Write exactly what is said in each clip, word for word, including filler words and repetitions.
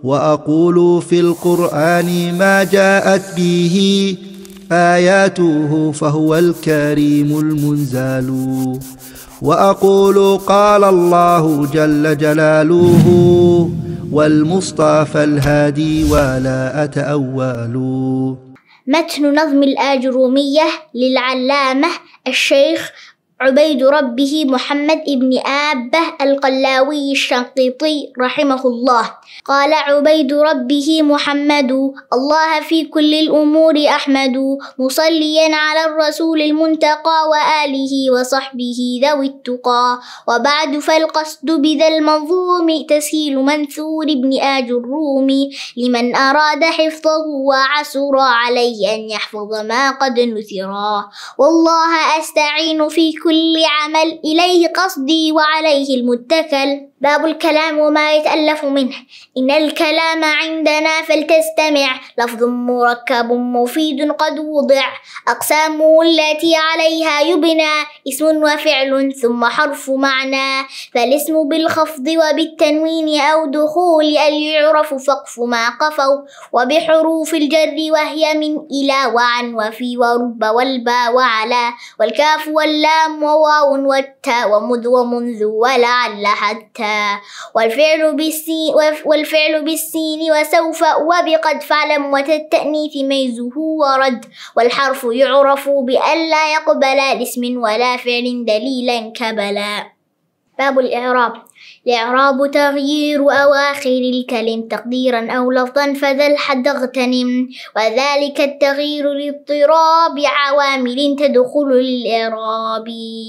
وأقول في القرآن ما جاءت به آياته فهو الكريم المنزال. وأقول قال الله جل جلاله والمصطفى الهادي ولا أتأول. متن نظم الآجرومية للعلامة الشيخ عبيد ربه محمد ابن آبه القلاوي الشنقيطي رحمه الله. قال عبيد ربه محمد الله في كل الأمور أحمد، مصليا على الرسول المنتقى وآله وصحبه ذوي التقى. وبعد فالقصد بذا المنظوم تسهيل منثور ابن آج الرومي لمن أراد حفظه وعسر عليه أن يحفظ ما قد نثرا. والله أستعين في كل عمل إليه قصدي وعليه المتكل. باب الكلام وما يتألف منه. إن الكلام عندنا فلتستمع لفظ مركب مفيد قد وضع، أقسامه التي عليها يبنى اسم وفعل ثم حرف معنى. فالاسم بالخفض وبالتنوين أو دخول ال يعرف فقف ما قفوا، وبحروف الجر وهي من إلى وعن وفي ورب والبا وعلى، والكاف واللام وواو والتاء ومذ ومنذ ولعل حتى. والفعل بالسين والفعل بالسين وسوف وبقد فعلم وتالتأنيث ميزه ورد. والحرف يعرف بأن لا يقبل لاسم ولا فعل دليلا كبلا. باب الإعراب. الإعراب تغيير أواخر الكلم تقديرا أو لفظا فذا الحد اغتنم، وذلك التغيير لاضطراب عوامل تدخل للإعراب.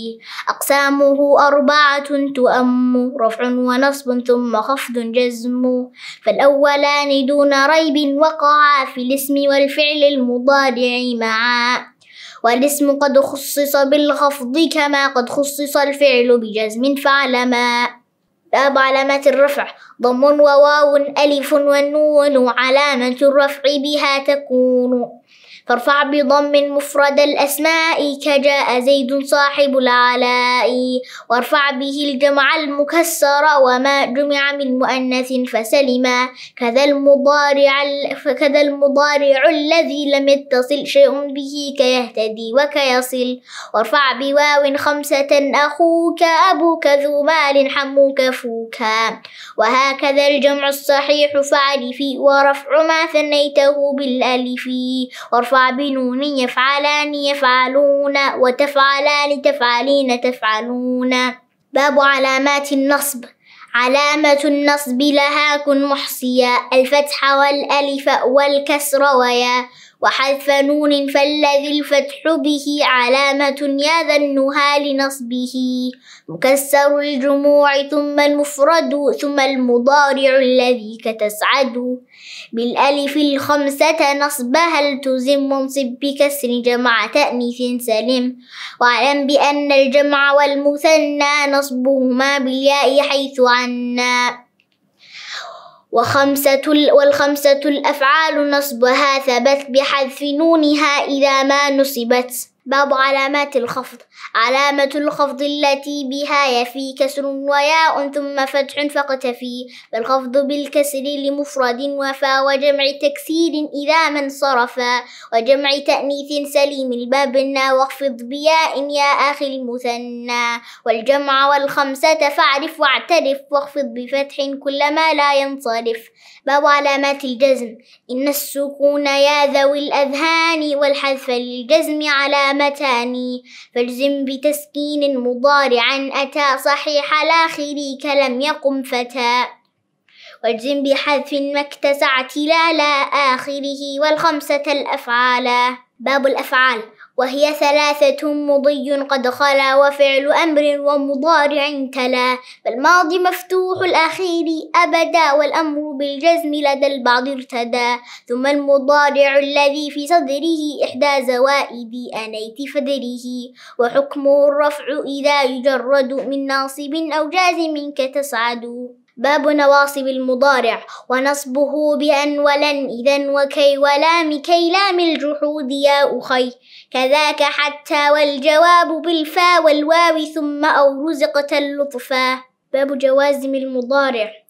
أقسامه أربعة تؤم رفع ونصب ثم خفض جزم، فالأولان دون ريب وقعا في الاسم والفعل المضارع معا، والاسم قد خصص بالخفض كما قد خصص الفعل بجزم فاعلما. باب علامات الرفع. ضم وواو ألف والنون علامة الرفع بها تكون، فارفع بضم مفرد الأسماء كجاء زيد صاحب العلاء. وارفع به الجمع المكسر وما جمع من مؤنث فسلما، كذا المضارع كذا المضارع الذي لم يتصل شيء به كيهتدي وكيصل. وارفع بواو خمسة أخوك أبوك ذو مال حموك فوكا. وهكذا الجمع الصحيح فاعرفي، ورفع ما ثنيته بالألف. وارفع بنون يفعلان يفعلون، وتفعلان تفعلين تفعلون. باب علامات النصب. علامة النصب لها كن محصيا الفتح والألف والكسر ويا، وحذف نون فالذي الفتح به علامة يا ذا النهى لنصبه. مكسر الجموع ثم المفرد ثم المضارع الذي كتسعد، بالألف الخمسة نصبها التزم منصب بكسر جمع تأنيث سلم. واعلم بأن الجمع والمثنى نصبهما بالياء حيث عنا. وخمسة والخمسة الأفعال نصبها ثبت بحذف نونها إذا ما نصبت. باب علامات الخفض. علامة الخفض التي بها يفي كسر وياء ثم فتح فاقتفي، فالخفض بالكسر لمفرد وفا وجمع تكسير إذا ما انصرفا، وجمع تأنيث سليم البابنا واخفض بياء يا آخر المثنى. والجمع والخمسة فاعرف واعترف واخفض بفتح كلما لا ينصرف. باب علامات الجزم. إن السكون يا ذوي الأذهان والحذف للجزم علامتان، فاجزم بتسكين مضارعا أتى صحيح الآخر كلم يقم فتى، واجزم بحذف ما اكتسع اعتلالا آخره والخمسة الأفعال. باب الأفعال. وهي ثلاثة مضي قد خلا وفعل أمر ومضارع تلا، فالماضي مفتوح الأخير أبدا والأمر بالجزم لدى البعض ارتدى. ثم المضارع الذي في صدره إحدى زوائد أنيت فدره، وحكمه الرفع إذا يجرد من ناصب أو جازم كتسعد. باب نواصب المضارع. ونصبه بأن ولن إذا وكي ولام كي لام الجحود يا أخي، كذاك حتى والجواب بالفا والواو ثم أو رزقت اللطفا. باب جوازم المضارع.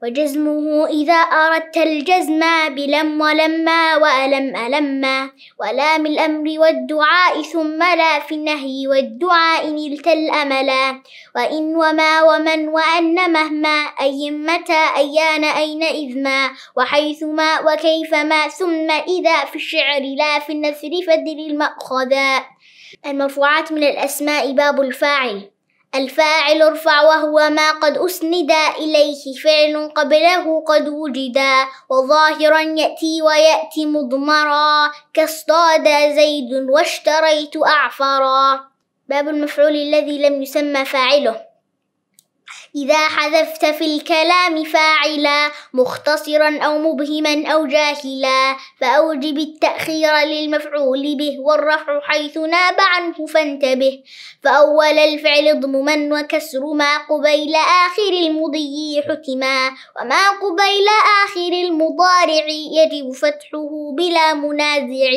وجزمه إذا أردت الجزم بلم ولما وألم ألما ولام الأمر والدعاء ثم لا في النهي والدعاء نلت الأملا وإن وما ومن وأن مهما أي متى أيان أين إذ ما وحيثما وكيفما ثم إذا في الشعر لا في النثر فدر المأخذا. المرفوعات من الأسماء باب الفاعل. الفاعل ارفع وهو ما قد أسند إليه فعل قبله قد وجدا وظاهرا يأتي ويأتي مضمرا كاصطاد زيد واشتريت أعفرا. باب المفعول الذي لم يسمى فاعله. إذا حذفت في الكلام فاعلا مختصرا أو مبهما أو جاهلا فأوجب التأخير للمفعول به والرفع حيث ناب عنه فانتبه. فأول الفعل ضمما وكسر ما قبيل آخر المضي حتما وما قبيل آخر المضارع يجب فتحه بلا منازع.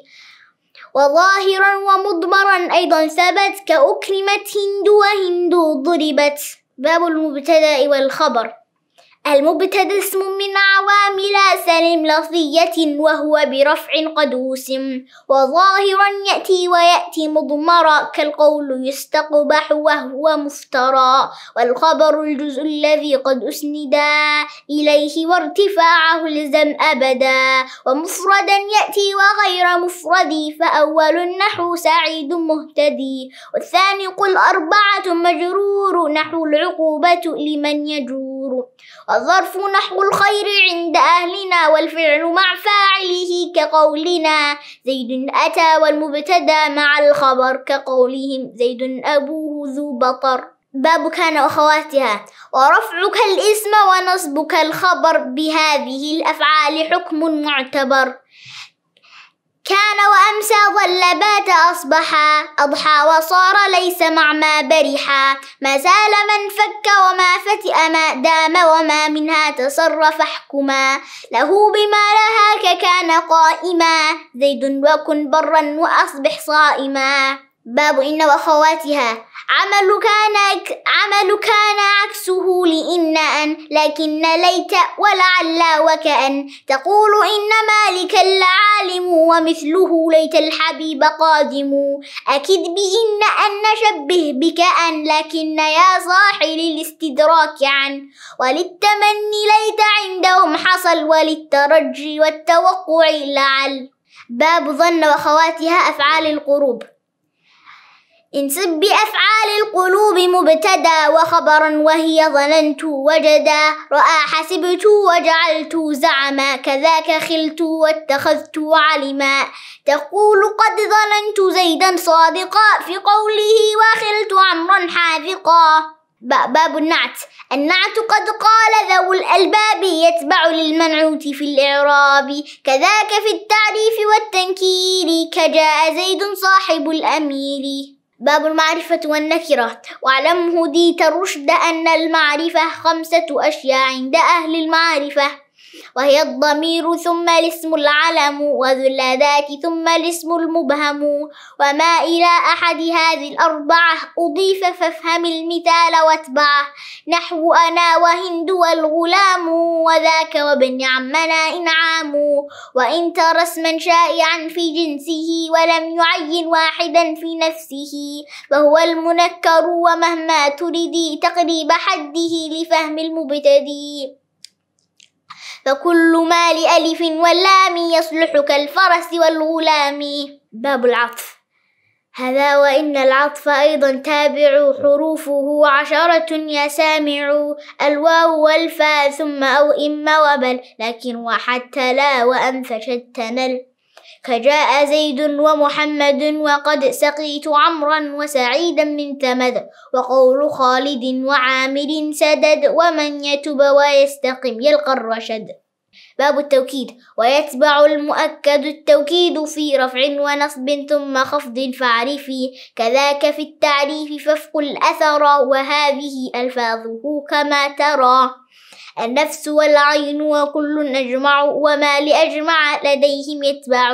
وظاهرا ومضمرا أيضا ثبت كأكرمت هند وهند ضربت. باب المبتدأ والخبر. المبتدأ اسم من عوامل سلم لفظية وهو برفع قد وسم وظاهرا يأتي ويأتي مضمرا كالقول يستقبح وهو مفترى. والخبر الجزء الذي قد أسندا إليه وارتفاعه لزم أبدا ومفردا يأتي وغير مفرد فأول النحو سعيد مهتدي والثاني قل أربعة مجرور نحو العقوبة لمن يجور. والظرف نحو الخير عند أهلنا والفعل مع فاعله كقولنا زيد أتى والمبتدأ مع الخبر كقولهم زيد أبوه ذو بطر. باب كان وأخواتها. ورفعك الاسم ونصبك الخبر بهذه الأفعال حكم معتبر. كان وأمسى ظل بات أصبحا أضحى وصار ليس مع ما برحا ما زال من فك وما فتئ ما دام وما منها تصرف احكما له بما لها ككان قائما زيد وكن برا وأصبح صائما. باب إن وأخواتها. عمل كان عمل كان عكسه لإن أن لكن ليت ولعل وكأن تقول إن مالك العالم ومثله ليت الحبيب قادم. أكد بإن أن نشبه بكأن لكن يا صاحي للاستدراك عن وللتمني ليت عندهم حصل وللترجي والتوقع لعل. باب ظن وأخواتها أفعال القروب. انصب بأفعال القلوب مبتدا وخبرا وهي ظننت وجدا رأى حسبت وجعلت زعما كذاك خلت واتخذت علما. تقول قد ظننت زيدا صادقا في قوله وخلت عمرا حاذقا. باب النعت. النعت قد قال ذو الألباب يتبع للمنعوت في الإعراب كذاك في التعريف والتنكير كجاء زيد صاحب الأمير. باب المعرفة والنكرة. واعلم هديت الرشد أن المعرفة خمسة أشياء عند أهل المعرفة وهي الضمير ثم الاسم العلم وذو الأداة ثم الاسم المبهم وما إلى أحد هذه الأربعة أضيف فافهم المثال واتبعه نحو أنا وهند والغلام وذاك وابن عمنا إنعام. وإن ترى اسما شائعا في جنسه ولم يعين واحدا في نفسه فهو المنكر ومهما تردي تقريب حده لفهم المبتدئ. فكل ما لألف واللام يصلح كالفرس والغلام. باب العطف. هذا وإن العطف أيضا تابع حروفه عشرة يا سامع الواو والفاء ثم أو إما وبل لكن وحتى لا وأن فشتنل كجاء زيد ومحمد وقد سقيت عمرا وسعيدا من تمد وقول خالد وعامر سدد ومن يتب ويستقم يلقى الرشد. باب التوكيد. ويتبع المؤكد التوكيد في رفع ونصب ثم خفض فاعرفي كذاك في التعريف فافق الأثر وهذه ألفاظه كما ترى. النفس والعين وكل أجمع وما لأجمع لديهم يتبع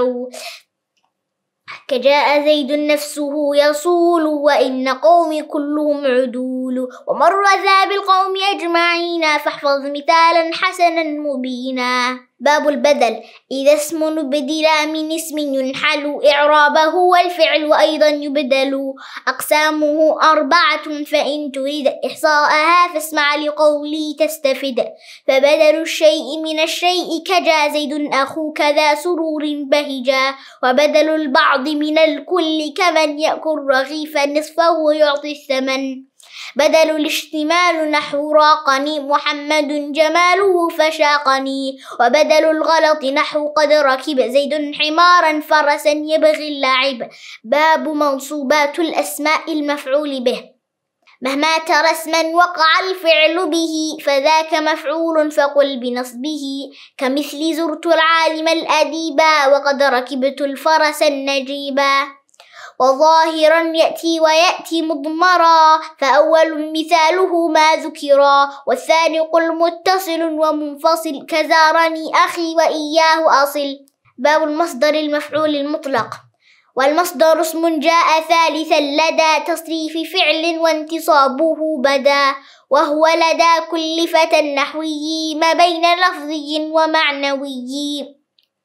كجاء زيد نفسه يصول وإن قومي كلهم عدول. يقول ومر ذا بالقوم أجمعين فاحفظ مثالا حسنا مبينا. باب البدل. إذا اسم بدل من اسم ينحل إعرابه والفعل أيضا يبدل. أقسامه أربعة فإن تريد إحصاءها فاسمع لقولي تستفد. فبدل الشيء من الشيء كجا زيد أخوك ذا سرور بهجا. وبدل البعض من الكل كمن يأكل رغيفا نصفه يعطي الثمن. بدل الاشتمال نحو راقني محمد جماله فشاقني. وبدل الغلط نحو قد ركب زيد حمارا فرسا يبغي اللعب. باب منصوبات الأسماء المفعول به. مهما ترى اسما وقع الفعل به فذاك مفعول فقل بنصبه. كمثل زرت العالم الأديبا وقد ركبت الفرس النجيبا. وظاهرا يأتي ويأتي مضمرا فأول مثاله ما ذكرا. والثاني قل متصل ومنفصل كزارني أخي وإياه أصل. باب المصدر المفعول المطلق. والمصدر اسم جاء ثالثا لدى تصريف فعل وانتصابه بدا. وهو لدى كل فتى نحوي ما بين لفظي ومعنوي.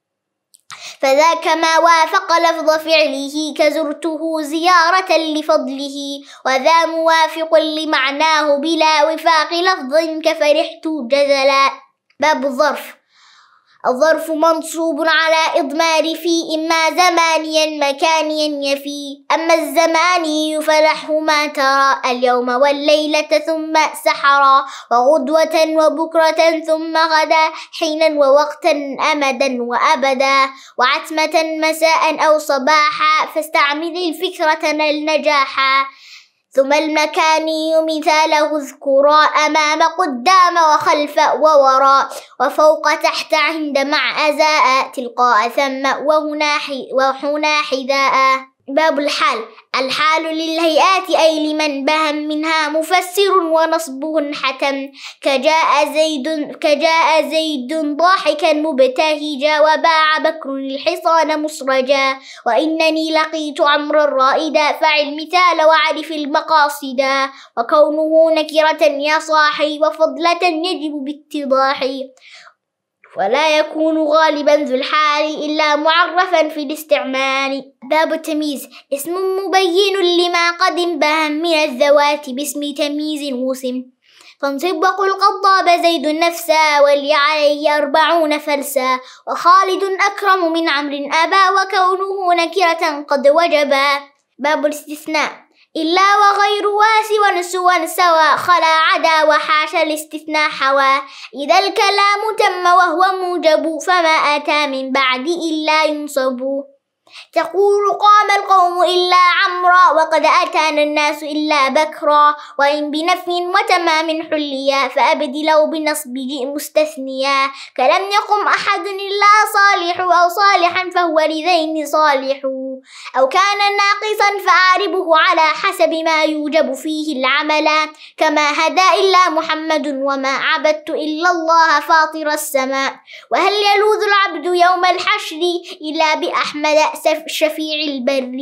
فذاك ما وافق لفظ فعله كزرته زيارة لفضله. وذا موافق لمعناه بلا وفاق لفظ كفرحت جزلا. باب الظرف. الظرف منصوب على إضمار في إما زمانيا مكانيا يفي. أما الزماني فنحو ما ترى اليوم والليلة ثم سحرا. وغدوة وبكرة ثم غدا حينا ووقتا أمدا وأبدا. وعتمة مساء أو صباحا فاستعمل الفكرة النجاحا. ثم المكاني مثاله اذكرا أمام قدام وخلف ووراء. وفوق تحت عند مع أزاء تلقاء ثم وهنا وهنا حذاء. باب الحال. الحال للهيئات أي لمن بهم منها مفسر ونصبه حتم. كجاء زيد كجاء زيد ضاحكا مبتهجا وباع بكر الحصان مسرجا. وإنني لقيت عمرا رائدا فعل مثال وعرف المقاصدا. وكونه نكرة يا صاحي وفضلة يجب باتضاح. ولا يكون غالبا ذو الحال إلا معرفا في الاستعمال. باب التمييز. اسم مبين لما قد انبهم من الذوات باسم تمييز وسم. فانصب وقل قد ضاب زيد نفسا ولي عليه أربعون فلسا. وخالد أكرم من عمرو أبا وكونه نكرة قد وجبا. باب الاستثناء. إلا وغير واسوا سوى سوى خلا عدا وحاش الاستثناء حوى. إذا الكلام تم وهو موجب فما أتى من بعد إلا ينصب. تقول قام القوم إلا عمرا وقد أتانا الناس إلا بكرا. وإن بنفي وتمام حليا فأبدلوا بنصب جئ مستثنيا. كلم يقم أحد إلا صالح أو صالحا فهو لذين صالح. أو كان ناقصا فأعربه على حسب ما يوجب فيه العمل. كما هدى إلا محمد وما عبدت إلا الله فاطر السماء. وهل يلوذ العبد يوم الحشر إلا بأحمد شفيع البر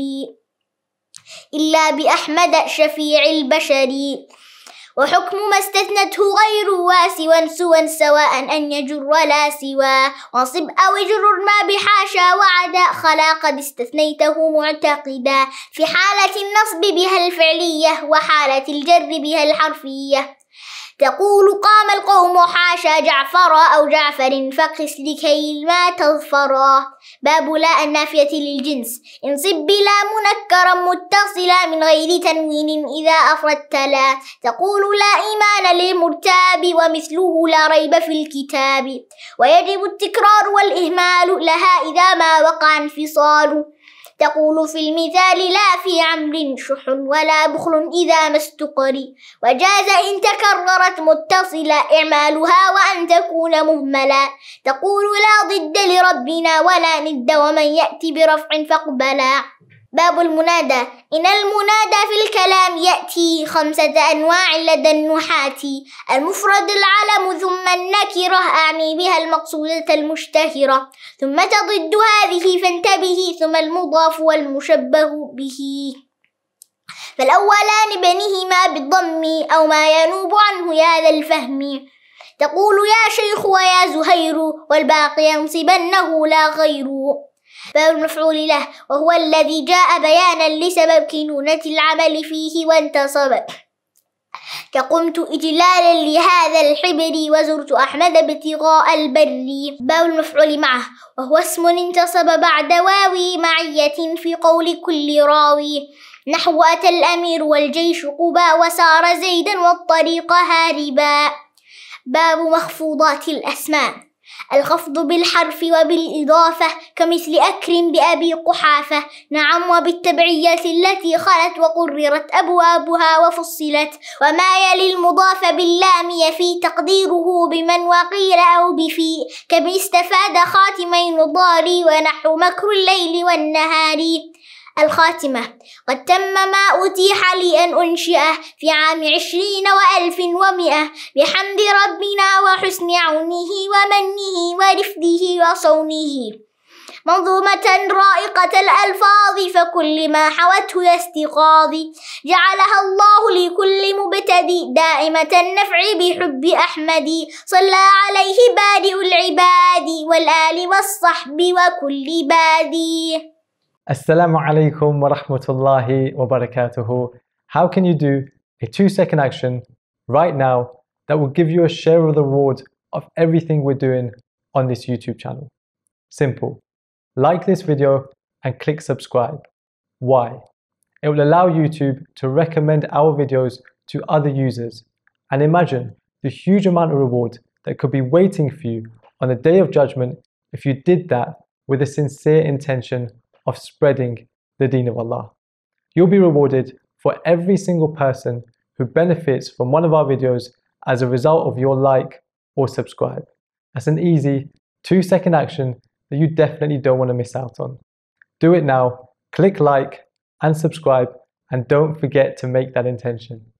إلا بأحمد شفيع البشر. وحكم ما استثنته غير واسوا سوى سواء أن يجر لا سوى. وانصب أو اجر ما بحاشا وعدا خلا قد استثنيته معتقدا. في حالة النصب بها الفعلية وحالة الجر بها الحرفية. تقول قام القوم حاشا جعفرا أو جعفر فقس لكي ما تظفرا. باب لا النافية للجنس. انصب بلا منكرا متصلا من غير تنوين إذا أفردت لا. تقول لا إيمان للمرتاب ومثله لا ريب في الكتاب. ويجب التكرار والإهمال لها إذا ما وقع انفصال. تقول في المثال لا في عمرو شح ولا بخل إذا ما استقري. وجاز إن تكررت متصلة إعمالها وأن تكون مهملة. تقول لا ضد لربنا ولا ند ومن يأتي برفع فاقبلا. باب المنادى. إن المنادى في الكلام يأتي خمسة أنواع لدى النحاة. المفرد العلم ثم النكرة أعني بها المقصودة المشتهرة. ثم تضد هذه فانتبه ثم المضاف والمشبه به. فالأولان بنهما بالضم أو ما ينوب عنه يا ذا الفهم. تقول يا شيخ ويا زهير والباقي ينصبنه لا غير. باب المفعول له وهو الذي جاء بيانا لسبب كنونة العمل فيه وانتصب. كقمت إجلالا لهذا الحبر وزرت أحمد ابتغاء البر. باب المفعول معه وهو اسم انتصب بعد واوي معية في قول كل راوي. نحو أتى الأمير والجيش قبا وسار زيدا والطريق هاربا. باب مخفوضات الأسماء الخفض بالحرف وبالإضافة كمثل أكرم بأبي قحافة. نعم وبالتبعية التي خلت وقررت أبوابها وفصلت. وما يلي المضاف باللام يفي تقديره بمن وقيل أو بفي كمن استفاد خاتمين ضاري ونحو مكر الليل والنهار. الخاتمة قد تم ما أتيح لي أن أنشئه في عام عشرين وألف ومئة بحمد ربنا وحسن عونه ومنه ورفده وصونه. منظومة رائقة الألفاظ فكل ما حوته يستقاض. جعلها الله لكل مبتدئ دائمة النفع بحب أحمد. صلى عليه بارئ العباد والآل والصحب وكل بادي. Assalamu alaikum wa rahmatullahi wa barakatuhu. How can you do a two second action right now that will give you a share of the reward of everything we're doing on this YouTube channel? Simple. Like this video and click subscribe. Why? It will allow YouTube to recommend our videos to other users. And imagine the huge amount of reward that could be waiting for you on the Day of Judgment if you did that with a sincere intention of spreading the deen of Allah. You'll be rewarded for every single person who benefits from one of our videos as a result of your like or subscribe. That's an easy two second action that you definitely don't want to miss out on. Do it now, click like and subscribe, and don't forget to make that intention.